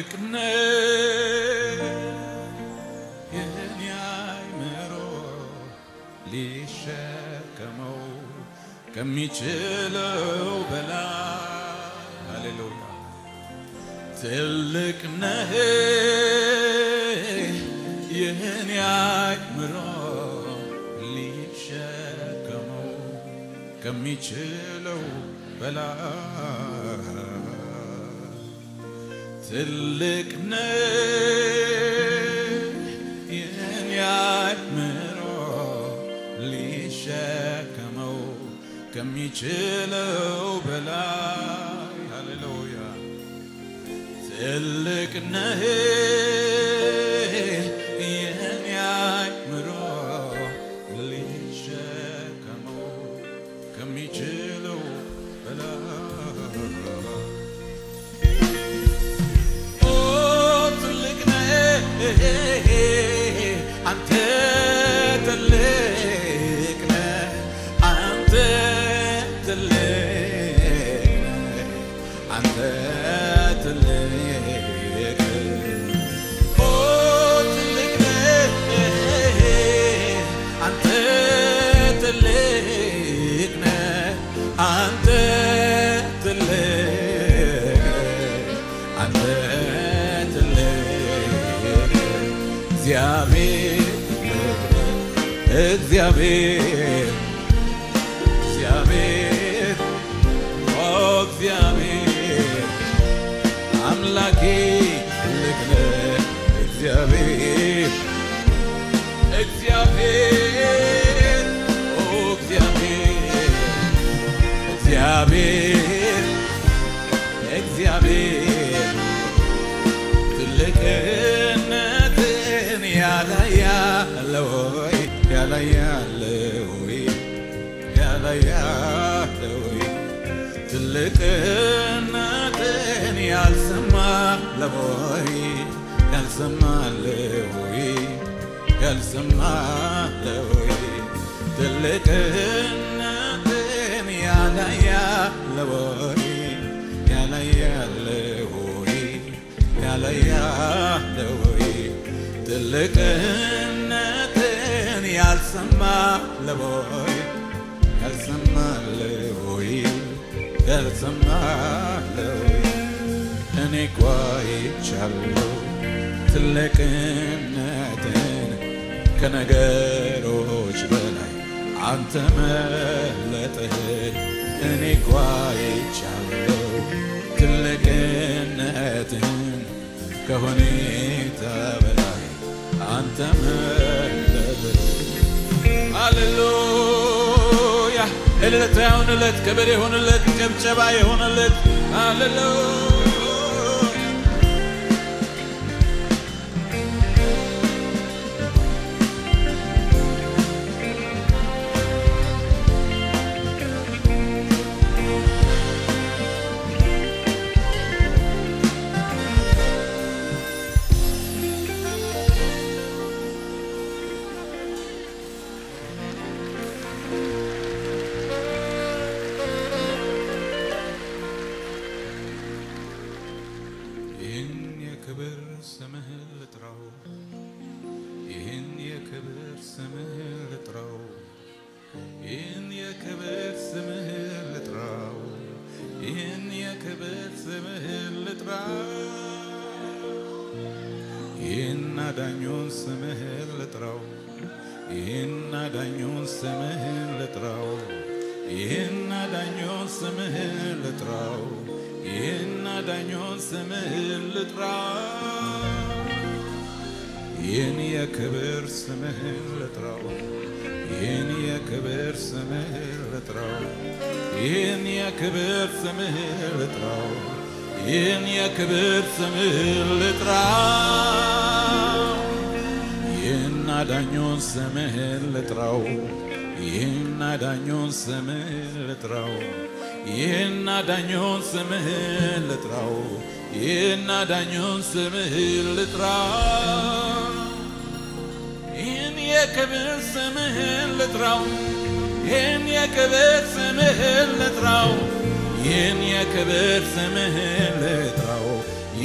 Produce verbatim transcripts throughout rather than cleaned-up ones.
ትልቅነህ የኔ አይምሮ ሊሸከመው ከሚችለው በላይ ሃሌሉያ ትልቅነህ የኔ አይምሮ ሊሸከመው ከሚችለው በላይ ትልቅነህ የኔ አይምሮ ሊሸከመው ከሚችለው በላይ ሃሌሉያ ትልቅነህ የኔ አይምሮ ሊሸከመው ከሚችለው በላይ አንተ ትልቅ ነህ አንተ ትልቅ ነህ አንተ ትልቅ ኦ ትልቅ ነህ አንተ ትልቅ ነህ አንተ ትልቅ አንተ እግዚአብሔር እግዚአብሔር ኦ እግዚአብሔር አምላኬ ትልቅ ነህ እግዚአብሔር እግዚአብሔር ኦ እግዚአብሔር እግዚአብሔር እግዚአብሔር ትልቅነትን ያላያለው ያላያለው ያላያለው ትልቅነትን ያልሰማ ለቦይ ያልሰማ ለቦይ ያልሰማ ለቦይ ትልቅነትን ያላያለው ያላያለው ያላያለው ትልቅነትን ያልሰማ ለቦይ ያልሰማ ለቦይ ያልሰማ ለቦይ እኔ ቋይቻለሁ ትልቅነትን ከነገሮች በላይ አንተ መለጥህ እኔ ቋይቻለሁ ትልቅነትን ከሁኔታ በላይ አንተ መለጥህ ሃሌሉያ እልልታ ይሁንለት ክብር ይሁንለት ጭብጨባ ይሁንለት ሃሌሉያ ይናዳኙን ስምህን ልጥራው ይናዳኙን ስምህን ልጥራው ይናዳኙን ስምህን ልጥራው ይናዳኙን ስምህን ልጥራው ይህን የክብር ስምህን ልጥራው ይህን የክብር ስምህን ልጥራው ይህን የክብር ስምህን ልጥራው ይህን የክብር ስምህን ልጥራው ይናዳኙን ስምህን ልጥራው ይናዳኙን ስምህን ልጥራው ይናዳኙን ስምህን ልጥራው ይናዳኙን ስምህን ልጥራው ይህን የክብር ስምህን ልጥራው ይህን የክብር ስምህን ልጥራው ይህን የክብር ስምህን ልጥራው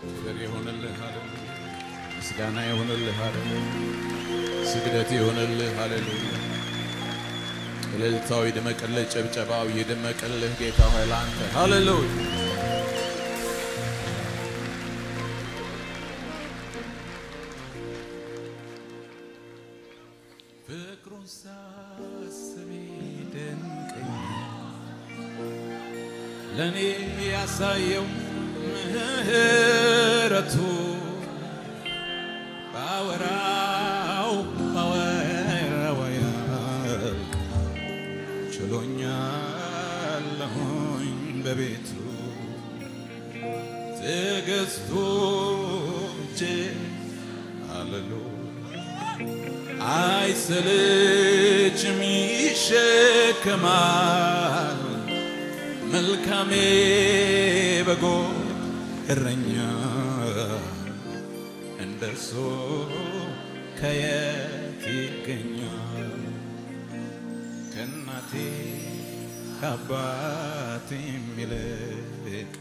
ክብር ይሁንልህ ሃሌሉያ ምስጋና ይሁንልህ ሃሌሉያ ስግደት ይሁንልህ ሃሌሉያ እልልታው ይደመቅልህ ጭብጨባው ይደመቅልህ ጌታ ሆይ ላንተ ሃሌሉያ ፍቅሩን ሳስብ ይደንቀኛል ለኔ ያሳየው ምህረቱ ባወራው ባወራው ያልቅ ችሎኛለሁኝ በቤቱ ትዕግስቱ እጅግ ሃሌሉያ አይሰለችም ይሸከማል መልካሜ በጎች እረኛ እንደርሱ ከየት ይገኛል ከእናቴ ከአባቴ ይልቅ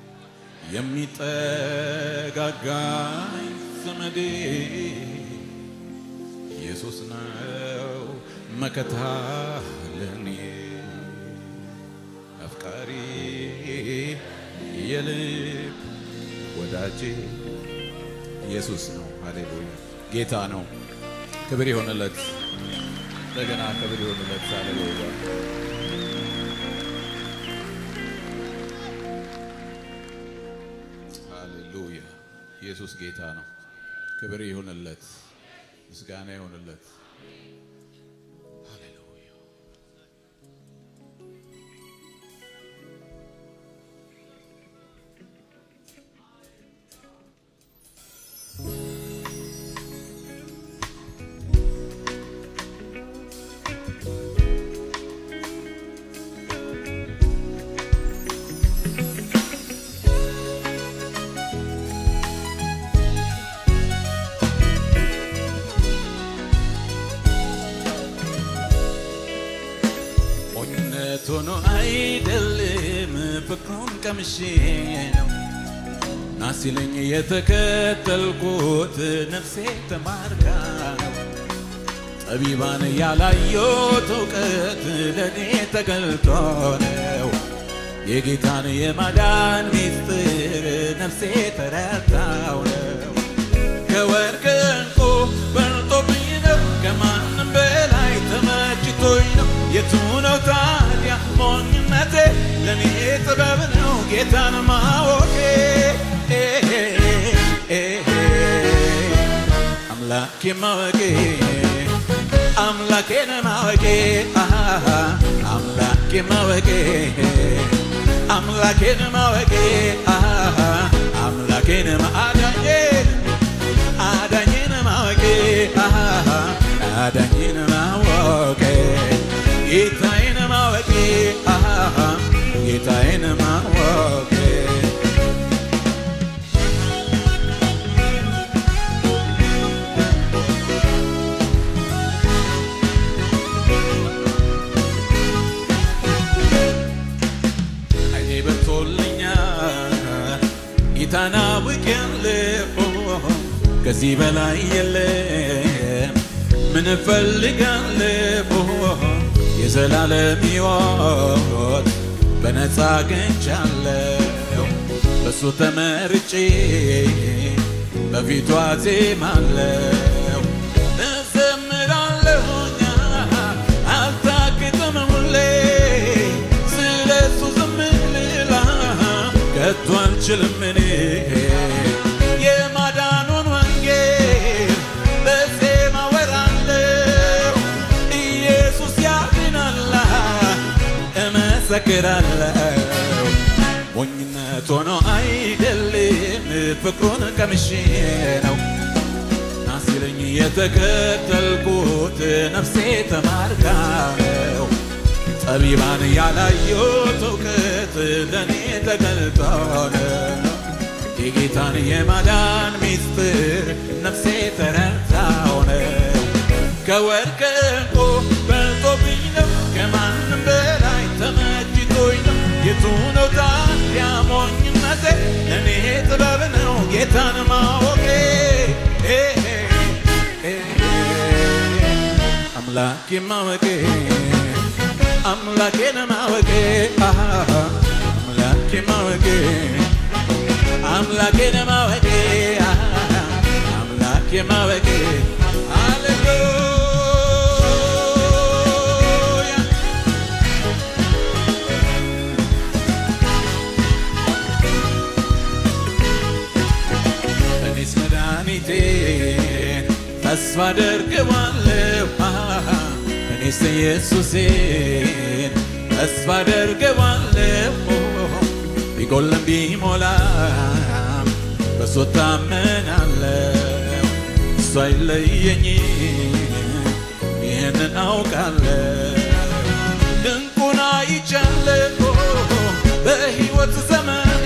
የሚጠጋጋኝ ዘመዴ ኢየሱስ ነው መከታ ለኔ አፍቃሪ የልብ ወዳጄ ኢየሱስ ነው ሃሌሉያ ጌታ ነው ክብር ይሁንለት እንደገና ክብር ይሁንለት ሃሌሉያ ሃሌሉያ ኢየሱስ ጌታ ነው ክብር ይሁንለት ምስጋና ይሁንለት ሃሌሉያ ቶኖ አይደለም ፍቅሩን ቀምሼ ነው ናሲለኝ የተከተልኩት ነፍሴ ተማርካ ነው ጠቢባን ያላየሁት እውቀት ለኔ ተገልጦ ነው የጌታን የማዳን ሚስጥር ነፍሴ ተረድታው ነው ከወርቅ ዕንቁ በልጦብኝ ነው ከማንም በላይ ተመችቶኝ ነው የቱ ነው ታዲያ ሞኝነቴ ለኔ ጥበብ ነው ጌታን ማወቄ አምላኬ ማወቄ አምላኬን ማወቄ አምላኬ ማወቄ አምላኬን ማወቄ አምላኬን ማዳኜ አዳኜን ማወቄ አዳኜን ማወቄ ጌታዬን ማወቄ ጌታዬን ማወቄ አይኔ በርቶልኛል ጌታን አውቄያለሁ ከዚህ በላይ የለም ምን እፈልጋለሁ የዘላለም ሕይወት በነፃ አግኝቻለሁ በሱ ተመርጬ በፊቱ አዜማለሁ እዘምራለሁኛ አልታክትም ሁሌ ስለሱ ዝም ልል ከቶ አልችልም እኔ የማዳኑን ወንጌል በዜማ ወራለሁ ኢየሱስ ያድናል እመሰክራለሁ ሞኝነት ሆኖ አይደለም ፍቅሩን ቀምሼ ነው ናሲለኝ የተከተልኩት ነፍሴ ተማርካ ነው ጠቢባን ያላየሁት እውቀት ለኔ ተገልጦ ነው የጌታን የማዳን ሚስጥር ነፍሴ ተረድታው ነው ከወርቅ ዕንቁ በልጦብኝ ነው ከማንም በላይ ተመችቶኝ ነው የቱ ነው ታዲያ ሞኝነቴ ለኔ ጥበብ ነው ጌታን ማወቄ አምላኬ ማወቄ አምላኬን ማወቄ አምላኬ ማወቄ አምላኬን ማወቄ አምላኬ ማወቄ ሃሌሉያ እኔስ መድኃኒቴ ተስፋ አደርገዋለሁ እኔስ ኢየሱሴን ተስፋ አደርገዋለሁ ቢጎልም ቢሞላም በሱ እታመናለሁ እሱ አይለየኝም ይህንን አውቃለሁ ድንቁን አይቻለሁ በሕይወት ዘመኔ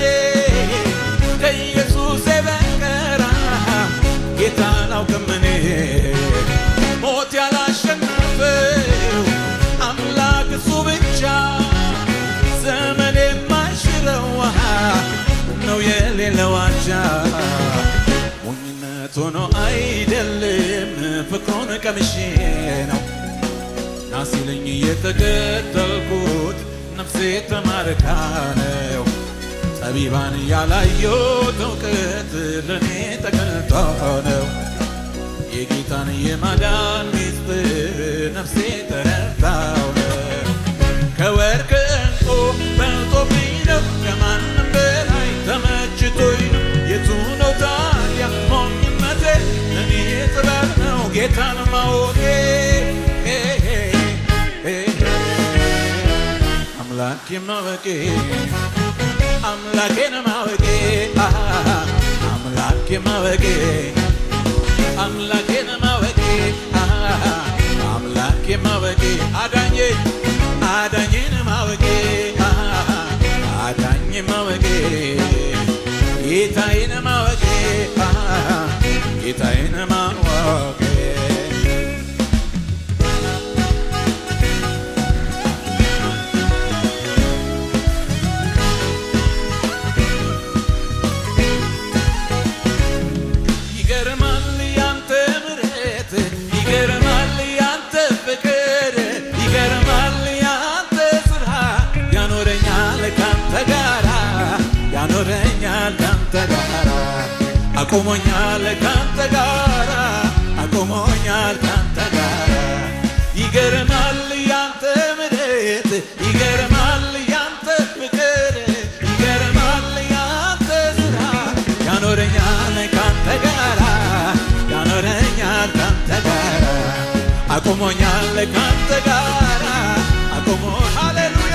ከኢየሱስ በቀር ጌታ አላውቅም እኔ ሞት ያላሸነፈው አምላክ እሱ ብቻ ዘመን የማይሽረው ነው የሌለው አቻ ሞኝነት ሆኖ አይደለም ፍቅሩን ቀምሼ ነው ናሲለኝ የተከተልኩት ነፍሴ ተማርካ ነው ጠቢባን ያላየሁት እውቀት ለኔ ተገልጦ ነው የጌታን የማዳን ሚስጥር ነፍሴ ተረድታው ነው ከወርቅ ዕንቁ በልጦብኝ ነው ከማንም በላይ ተመችቶኝ ነው የቱ ነው ታዲያ ሞኝነቴ ለኔ ጥበብ ነው ጌታን ማወቄ አምላኬ ማወቄ አምላኬን ማወቄ አምላኬ ማወቄ አምላኬን ማወቄ አምላኬ ማወቄ አዳኜ አዳኜን ማወቄ አዳኜ ማወቄ ጌታዬን ማወቄ ጌታዬን ማወቄ አቆሞኛል ካንተ ጋራ አቆሞኛል ካንተ ጋራ ይገርማል ያንተ ምሕረት ይገርማል ያንተ ፍቅር ይገርማል ያንተ ሥራ ያኖረኛል ካንተ ጋራ ያኖረኛል ካንተ ጋራ አቆሞኛል ካንተ ጋራ አቆሞ ሃሌሉያ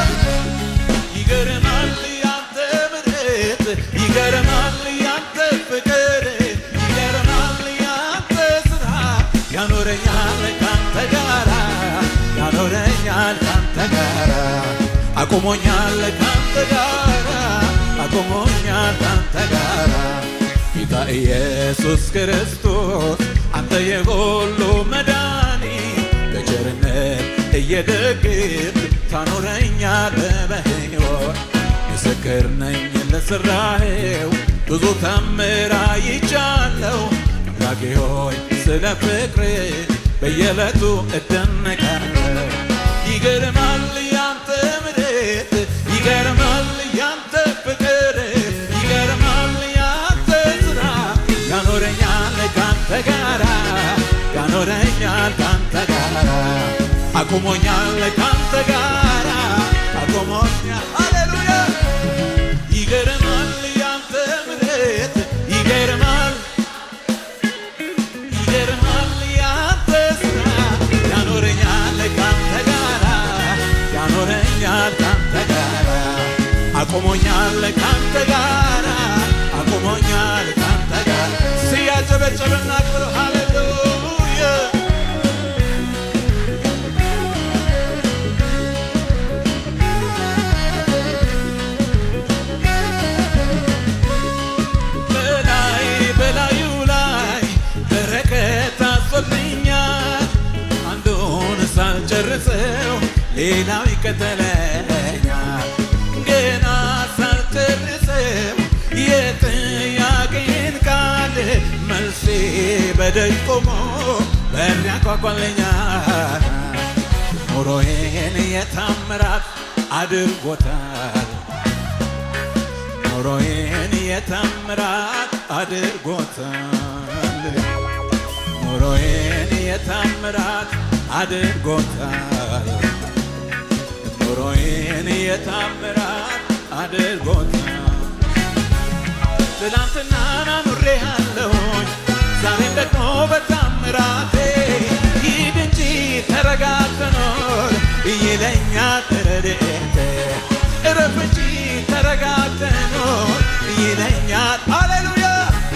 ይገርማል ያንተ ምሕረት ይገርማል ፍቅር ይገርማል ያንተ ሥራ ያኖረኛል ካንተ ጋራ ያኖረኛል ካንተ ጋራ አቆሞኛል ካንተ ጋራ አቆሞኛል ካንተ ጋራ ጌታ ኢየሱስ ክርስቶስ አንተ የሁሉ መድኃኒት በቸርነት እየደገፍክ ታኖረኛለህ በሕይወት ምስክር ነኝ ለሥራዬው ብዙ ተአምር አይቻለሁ አምላኬ ሆይ ስለ ፍቅርህ በየዕለቱ እደነቃለሁ ይገርማል ያንተ ምሕረት ይገርማል ያንተ ፍቅር ይገርማል ያንተ ሥራ ያኖረኛል ካንተ ጋራ ያኖረኛል ካንተ ጋራ አቆሞኛል ካንተ ጋራ አቆሞኛል ሃሌሉያ ይገርማል ያንተ ምሕረት ይገርማል ይገርማል ያንተ ሥራ ያኖረኛል ካንተ ጋራ ያኖረኛል ካንተ ጋራ አቆሞኛል ካንተ ጋራ አቆሞኛል ካንተ ጋራ ሲያጨበጨብና ክብር ሃሌሉያ ሳልጨርሰው ሌላው ይከተለኛል ገና ሳልጨርሰው የጥያቄ ነፍሴ በደጅ ቆሞ በር ያንኳኳልኛል ኑሮዬን የተአምራት አድርጎታል ኑሮዬን የተአምራት አድርጎታል ኑሮዬን የተአምራት አድርጎታል ኑሮዬን የተአምራት አድርጎታል ትላንትና ኑሬያለሁ ዛሬም ደግሞ በተአምራቴ ሂድ እንጂ ተረጋግተህ ኖር ይለኛል ረድኤቴ እረፍ እንጂ ተረጋግተህ ኖር ይለኛል ሃሌሉያ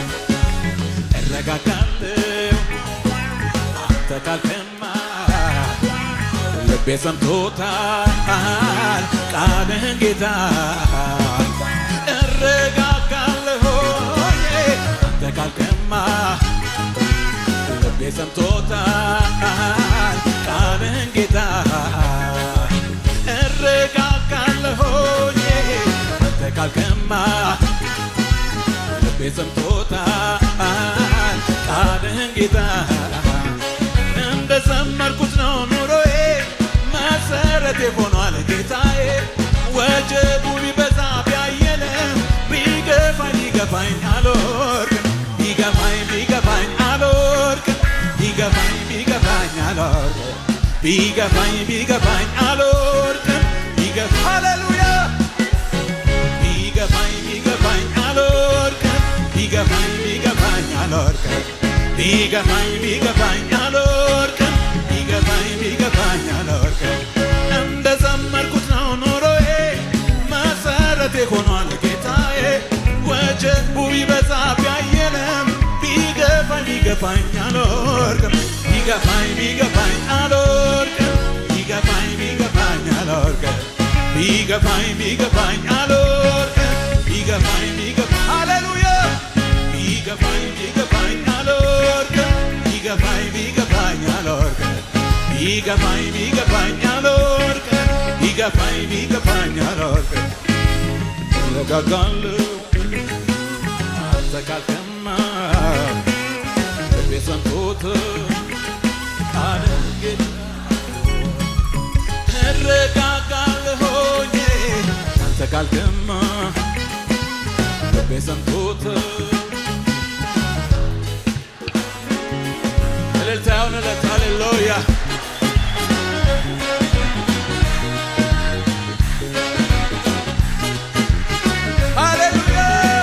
እረጋጋለሁ አንተ ካልክማ ልቤ ሰምቶታል ቃልህን ጌታ እረጋጋለሁ አንተ ካልክማ ልቤ ሰምቶታል ቃልህን ጌታ እረጋጋለሁ አንተ ካልክማ ልቤ ሰምቶታል ቃልህን ጌታ እንደዘመርኩት ነው ኑሮዬ መሰረቴ ሆኗል ጌታዬ ወጀቡ ቢበዛ ቢያየለም ቢገፋኝ ቢገፋኝ አልወርቅም ቢገፋኝ ቢገፋኝ አልወርቅም ቢገፋኝ ቢገፋኝ አልወርቅም ቢገፋኝ ቢገፋኝ አልወርቅም ቢገፋ ሃሌሉያ ቢገፋኝ ቢገፋኝ አልወርቅም ቢገፋኝ ቢገፋኝ አልወርቅም ቢገፋኝ ቢገፋኝ አልወርቅም ቢገፋኝ ቢገፋኝ አልወርቅም እንደዘመርኩት ነው ኑሮዬ መሰረቴ ሆኗል ጌታዬ ወጀቡ ቢበዛ ቢያየለም ቢገፋኝ ቢገፋኝ አልወርቅም ቢገፋኝ ቢገፋኝ አልወርቅም ቢገፋኝ ቢገፋኝ አልወርቅም ቢገፋኝ ቢገፋኝ አልወርቅም ቢገፋኝ ቢገፋኝ ሃሌሉያ ቢገፋኝ ቢገፋኝ አልወርቅም ቢገፋኝ ቢገፋኝ አልወርቅም ቢገፋኝ ቢገፋኝ አልወርቅም ቢገፋኝ ቢገፋኝ አልወርቅም እረጋጋለሁ አንተ ካልክማ ልቤ ሰምቶት ቃልህን ጌታ እረጋጋለሁ አንተ ካልክማ ልቤ ሰምቶት እልልታ ይሁንለት ሃሌሉያ ሃሌሉያ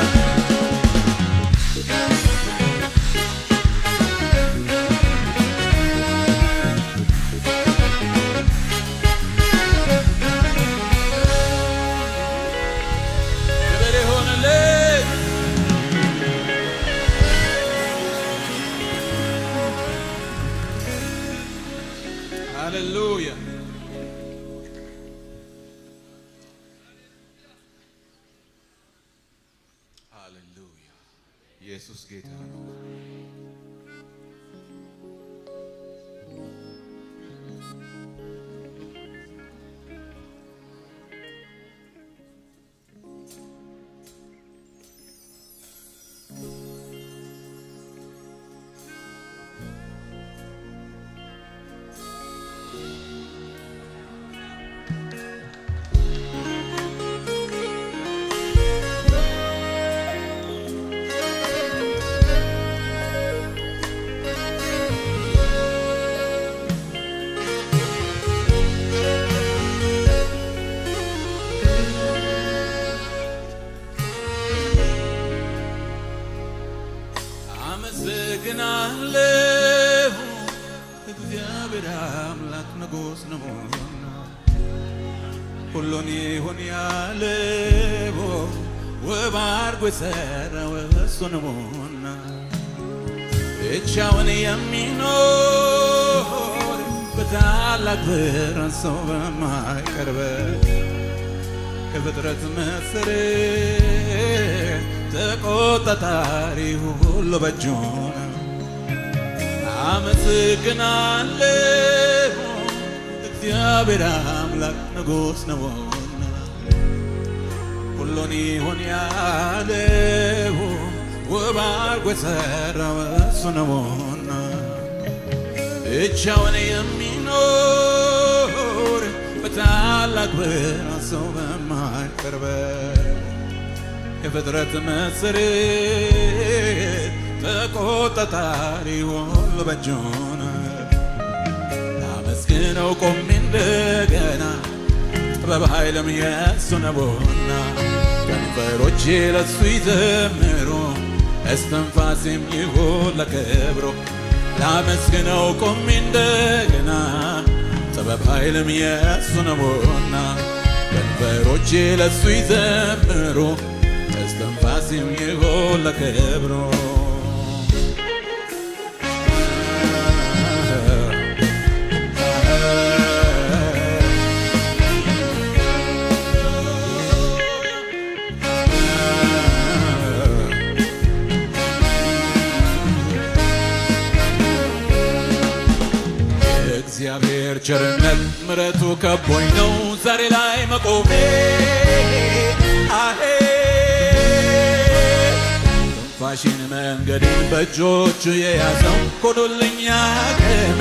ክብር ይሁንለት ሃሌሉያ ሃሌሉያ ኢየሱስ ጌታ ነው አመሰግናለሁ እግዚአብሔር አምላክ ንጉሥ ነውና ሁሉን ይሁን ያለው ውብ አድርጎ የሠራው እሱ ነውና ብቻውን የሚኖር በታላቅ ብርሃን ሰው በማይቀርበት ከፍጥረት መሠረት ተቆጣጣሪ ሁሉ በእጁ ነው አመሰግናለሁ እግዚአብሔር አምላክ ንጉሥ ነውና ሁሉን ይሁን ያለው وبارك وسرى وسنونا اتشاون يمينور بتعلق براسو بما يقربه የፍጥረት መሰረት ተቆጣጣሪ ሁሉ በእጁ ነው አመስግነው ቆሜ እንደገና ጥበብ ኃይልም የእሱ ነውና ከንፈሮቼ ለእሱ ይዘምሩ እስትንፋሴም ይሁን ለክብሩ ላመስግነው ቆሜ እንደገና ጥበብ ኃይልም የእሱ ነውና ከንፈሮቼ ለእሱ ይዘምሩ እስትንፋሴም ይሁን ለክብሩ እግዚአብሔር ቸርነት ምሕረቱ ከቦኝ ነው ዛሬ ላይ መቆሜ አሄ ፋሽን መንገዴን በእጆቹ የያዘው ኮዶልኛ ከሜ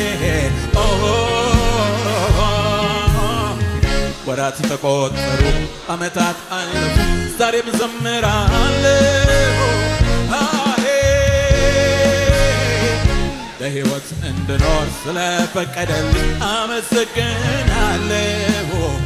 ወራት ተቆጠሩ ዓመታት አለፉ ዛሬም ዘምራለሁ አሄ በሕይወት እንድኖር ስለፈቀደልኝ አመሰግናለሁ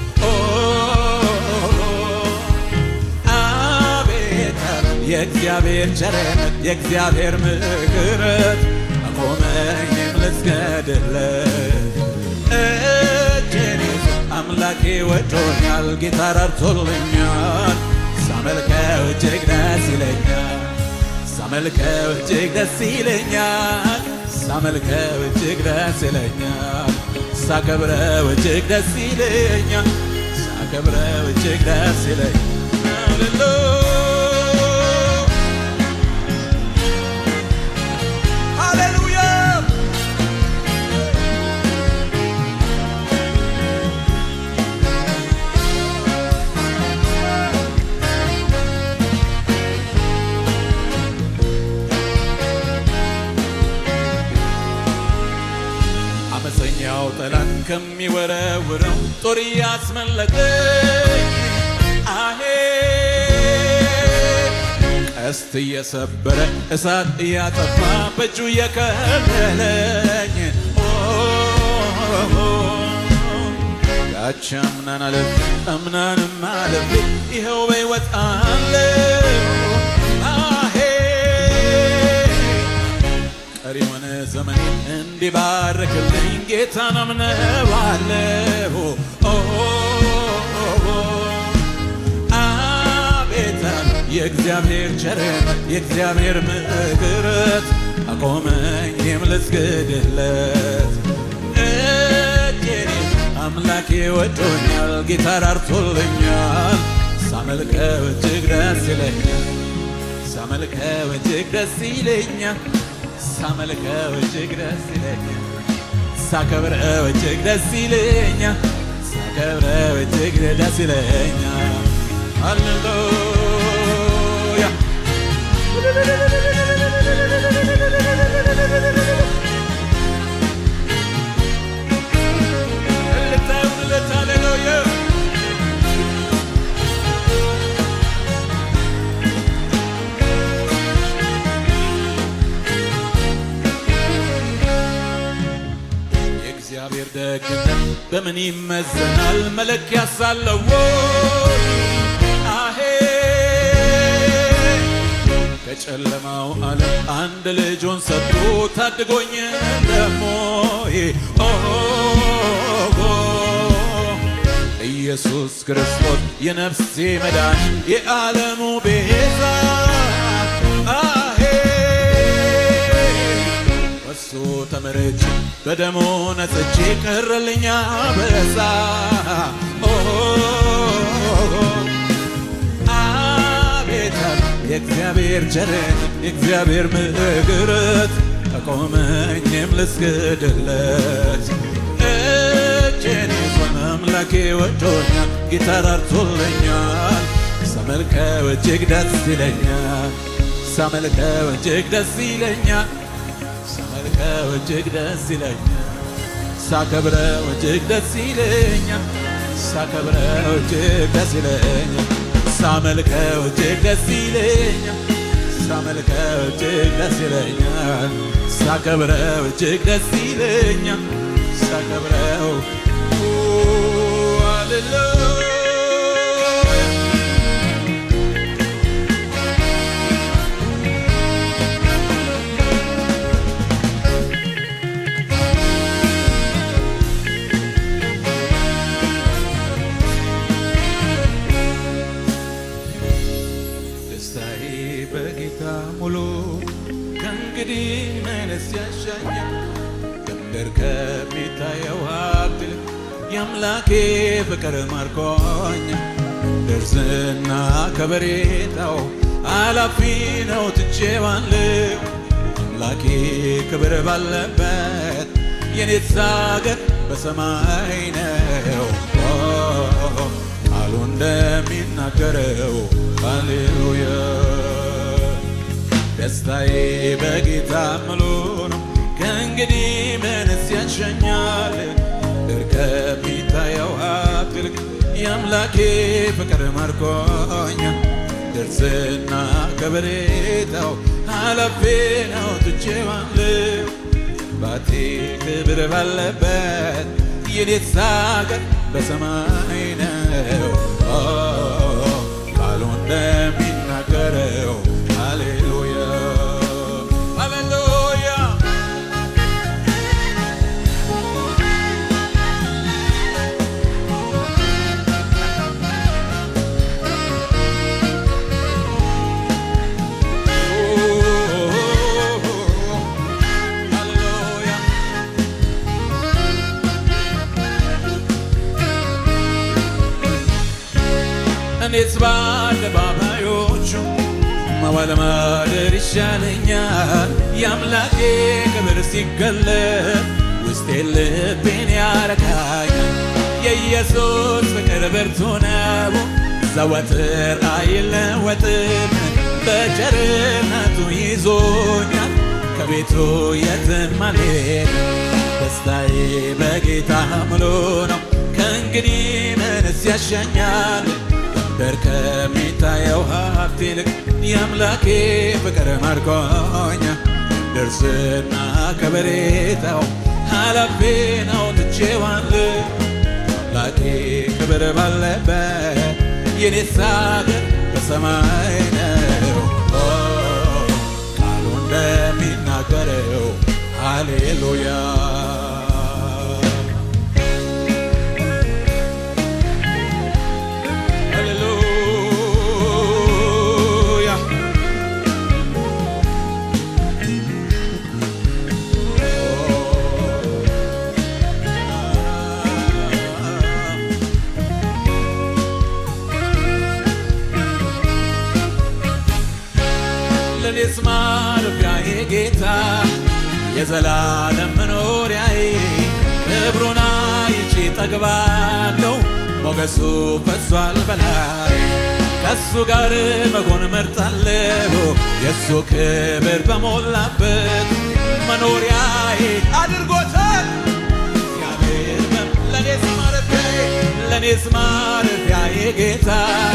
የእግዚአብሔር ቸርነት የእግዚአብሔር ምሕረት አቆመኝም ልስገድለት እጄን ይዞ አምላኬ ወዶኛል ጌታ ረድቶልኛል ሳመልከው እጅግ ደስ ይለኛል ሳመልከው እጅግ ደስ ይለኛል ሳመልከው እጅግ ደስ ይለኛል ሳከብረው እጅግ ደስ ይለኛል ሳከብረው እጅግ ደስ ይለኛል አመፀኛው ጠላት ከሚወረውረው ጦር ያስመለጠኝ አሄ ቀስት እየሰበረ እሳት እያጠፋ በእጁ የከለለኝ ያቺ አምናን አለፍ አምናንም አለፍ ይኸው በሕይወት አለሁ አሄ ቀሪውን ዘመኔን እንዲባርክልኝ ጌታን አምነዋለሁ አቤት የእግዚአብሔር ቸርነት የእግዚአብሔር ምሕረት አቆመኝም ልስገድለት እጄን አምላኬ ወዶኛል ጌታ ረድቶልኛል ሳመልከው እጅግ ደስ ይለኛል ሳመልከው እጅግ ደስ ይለኛል ሳመልከው እጅግ ደስ ይለኛል ሳከብረው እጅግ ደስ ይለኛል ሳከብረው እጅግ ደስ ይለኛል ሃሌሉያ ሃሌሉያ የእግዚአብሔር ደግነት በምን ይመዘናል መለኪያ ሳለው አሄ ከጨለማው ዓለም አንድ ልጁን ሰጥቶ ታድጎኝ ደሞ ኢየሱስ ክርስቶስ የነፍሴ መዳን የዓለሙ ቤዛ አሄ እሱ ተመረጭ በደሙ ነጽቼ ቀረልኛ በዛ አቤት የእግዚአብሔር ቸርነት የእግዚአብሔር ምሕረት አቆመኝም ልስገድለት እጄን ይዞ አምላኬ ወዶኛል ጌታ ረድቶልኛል ሳመልከው እጅግ ደስ ይለኛል ሳመልከው እጅግ ደስ ይለኛል ሳመልከው እጅግ ደስ ይለኛል ሳከብረው እጅግ ደስ ይለኛል ሳከብረው እጅግ ደስ ይለኛል ሳመልከው እጅግ ደስ ይለኛል ሳመልከው እጅግ ደስ ይለኛል ሳከብረው እጅግ ደስ ይለኛል ሳከብረው ሃሌሉያ ሙሉ ከእንግዲህ ምንስ ያሻኛል ከምድር ከሚታየው ሀብት የአምላኬ ፍቅር ማርኮኛ ደርዝና ከበሬታው አላፊ ነው ትቼዋለሁ አምላኬ ክብር ባለበት የኔስ አገር በሰማይ ነው ቃሉ እንደሚናገረው ሃሌሉያ ደስታዬ በጌታ ሙሉ ነው ከእንግዲህ ምንስ ያሻኛል ምድር ከሚታየው ሀብት ይልቅ የአምላኬ ፍቅር ማርኮኛ ደርዝና ከበሬታው አላፊ ነው ትቼዋለሁ ባቴ ክብር ባለበት የኔስ አገር በሰማይ ነው ቃሉ እንደሚናገረው ሃሌሉያ ሃሌሉያ እኔስ በአደባባዮቹ መዋል ማደር ይሻለኛል የአምላኬ ክብር ሲገለጥ ውስጤን ልቤን ያረካኛል የኢየሱስ ፍቅር ብርቱ ነው ዘወትር አይለወጥም በቸርነቱ ይዞኛል ከቤቱ የትም አልሄድም ደስታዬ በጌታ ሙሉ ነው ከእንግዲህ ምንስ ያሻኛል ምድር ከሚታየው ሀብት ይልቅ የአምላኬ ፍቅር ማርኮኛ ደርዝና ከበሬታው አላፊ ነው ትቼዋለሁ አምላኬ ክብር ባለበት የኔስ አገር በሰማይ ነው ቃሉ እንደሚናገረው ሃሌሉያ ለኔስ ማረፊያዬ ጌታ የዘላለም መኖሪያዬ ክብሩን አይቼ ጠግባለሁ ሞገሱ ፈሷል በላይ ከሱ ጋር መሆን መርጣለሁ የሱ ክብር በሞላበት መኖሪያዬ አድርጎታል እግዚአብሔር ለኔስ ማረፊያዬ ለኔስ ማረፊያዬ ጌታ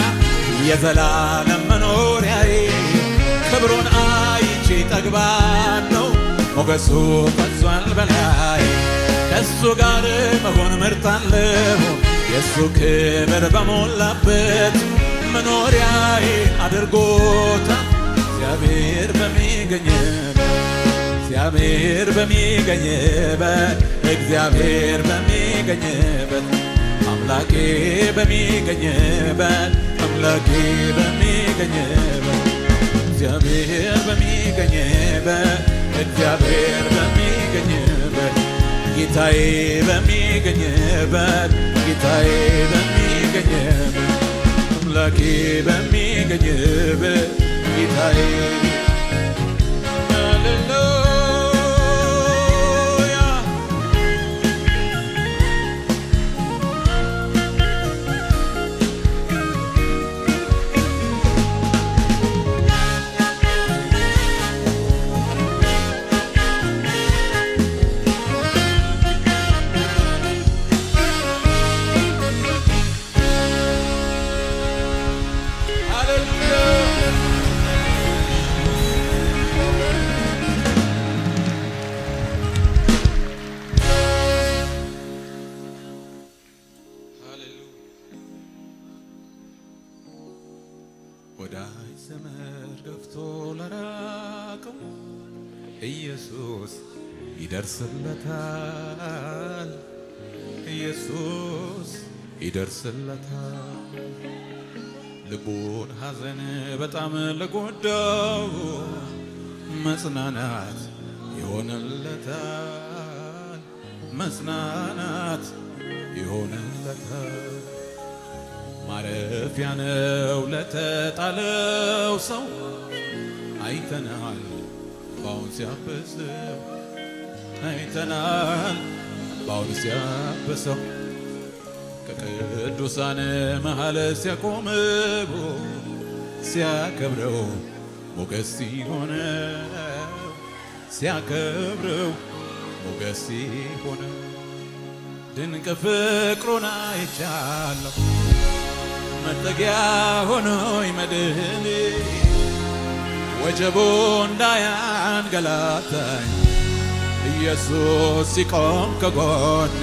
የዘላለም መኖሪያዬ ክብሩን አይቼ ጠግባለሁ ሞገሱ ፈሷል በላይ ከሱ ጋር መሆን መርጣለሁ የሱ ክብር በሞላበት መኖሪያዬ አድርጎታል እግዚአብሔር በሚገኝበት እግዚአብሔር በሚገኝበት እግዚአብሔር በሚገኝበት አምላኬ በሚገኝበት አምላኬ በሚገኝበት እግዚአብሔር በሚገኝበት እግዚአብሔር በሚገኝበት ጌታዬ በሚገኝበት ጌታዬ በሚገኝበት አምላኬ በሚገኝበት ጌታዬ ሃሌሉያ ኢየሱስ ይደርስለታል ኢየሱስ ይደርስለታል ልቡን ሐዘን በጣም ለጎዳው መጽናናት ይሆንለታል መጽናናት ይሆንለታል ማረፊያ ነው ለተጣለው ሰው አይተናል ባውን ሲያበሰው አይተናል ባውን ሲያበሰው ከቅዱሳን መሃል ሲያቆመው ሲያከብረው ሞገስ ሲሆነው ሲያከብረው ሞገስ ሲሆነው ድንቅ ፍቅሩን አይቻለሁ መጠጊያ ሆኖኝ መድህኔ ወጀቡ እንዳያንገላታኝ ኢየሱስ ሲቆም ከጎኔ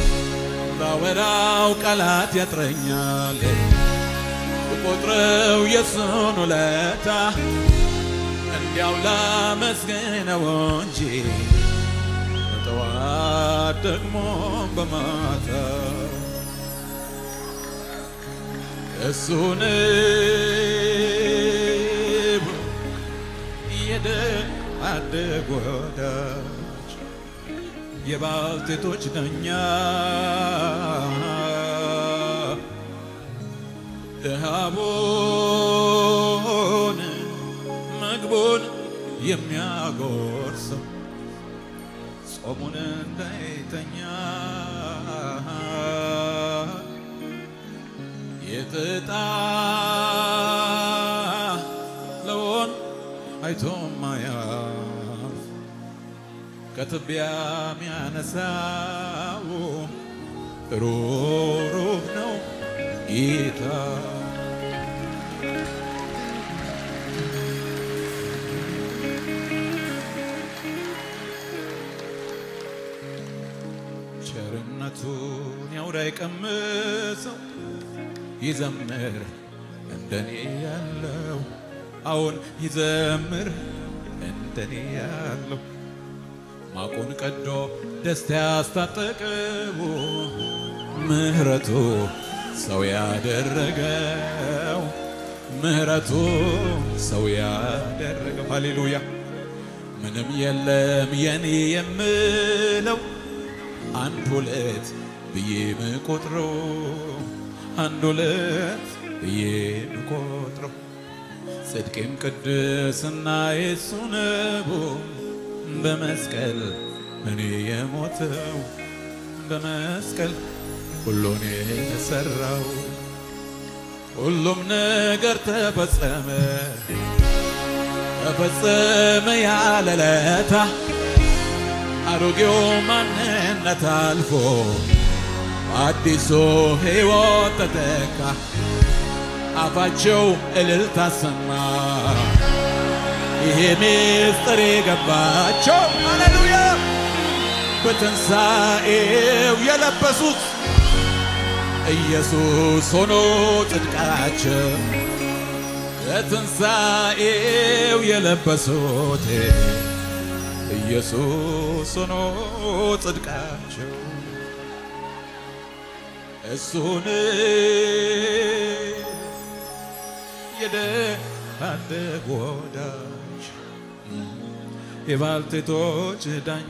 ባወራው ቃላት ያጥረኛል ብቆጥረው የሱን ውለታ እንዲያው ላመስግነው እንጂ በጠዋት ደግሞ በማታ እሱን የደግ ወዳጅ የባልቴቶች ዳኛ ድሃውን ምግቡን የሚያጎርሰው ጾሙን እንዳይተኛ የተጣለውን አይቶ ማያልፍ ከትቢያ የሚያነሳው ሩህሩህ ነው ጌታ ቸርነቱን ያውራ ይቀምሰው ይዘምር እንደኔ ያለው አሁን ይዘምር እንደኔ ያለው ማቁን ቀዶ ደስታ ያስታጠቀው ምህረቱ ሰው ያደረገው ምህረቱ ሰው ያደረገው ሃሌሉያ ምንም የለም የኔ የምለው አንድ ሁለት ብዬ ምቆጥረው አንድ ሁለት ብዬ ምቆጥረው ጽድቄም ቅድስና የሱ ነው በመስቀል እኔ የሞተው በመስቀል ሁሉን የሰራው ሁሉም ነገር ተፈጸመ ተፈጸመ ያለ ለታ አሮጌው ማንነት አልፎ አዲሱ ሕይወት ተተካ አፋቸው እልልታ ሰማ ይሄ ምስጢር የገባቸው ሃሌሉያ በትንሣኤው የለበሱት ኢየሱስ ሆኖ ጽድቃቸው በትንሣኤው የለበሱት ኢየሱስ ሆኖ ጽድቃቸው እሱን የደግ ወዳጅ የባልቴቶች ዳኛ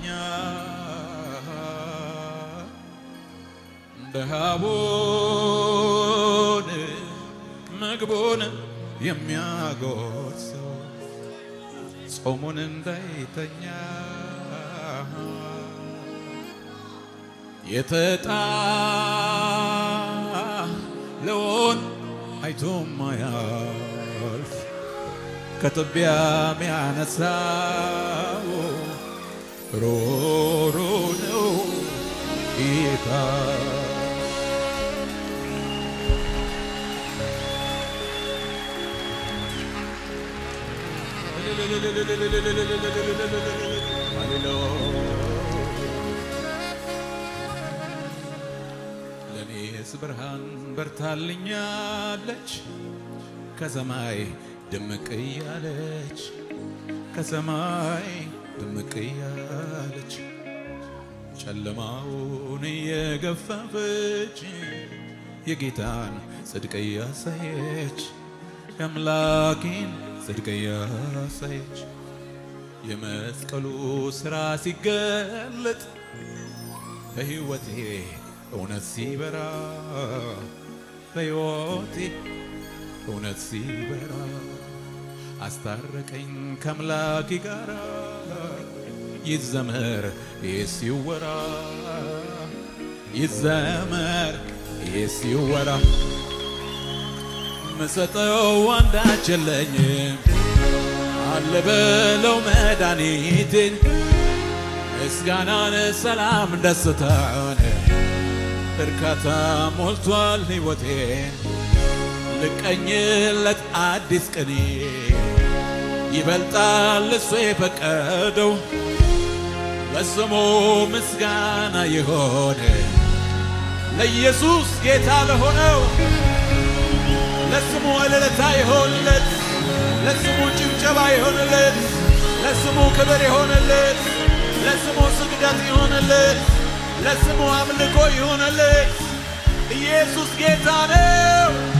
ድሃውን ምግቡን የሚያጎርሰው ጾሙን እንዳይተኛ የተጣለውን አይቶ ማያልፍ ከትቢያ የሚያነሳው ሩህሩህ ነው ጌታ ለኔስ ብርሃን በርታልኛለች ከሰማይ ድምቅ ያለች ከሰማይ ድምቅ ያለች ጨለማውን የገፈፈች የጌታን ጽድቅ ያሳየች የአምላኬን ጽድቅ ያሳየች የመስቀሉ ሥራ ሲገለጥ በሕይወቴ እውነት ሲበራ በሕይወቴ እውነት ሲበራ አስታረቀኝ ከአምላኬ ጋር ይዘመር ይሲወራ ይዘመር ይሲወራ መሰጠው አንዳች የለኝም አለ በለው መድኃኒቴን ምስጋናን ሰላም ደስታን እርካታ ሞልቷል ሕይወቴን ልቀኝለት አዲስ ቅኔ ይበልጣል እሱ የፈቀደው ለስሙ ምስጋና የሆነ ለኢየሱስ ጌታ ለሆነው ለስሙ እልልታ ይሆንለት ለስሙ ጭብጨባ ይሆንለት ለስሙ ክብር ይሆንለት ለስሙ ስግደት ይሆንለት ለስሙ አምልኮ ይሆንለት ኢየሱስ ጌታ ነው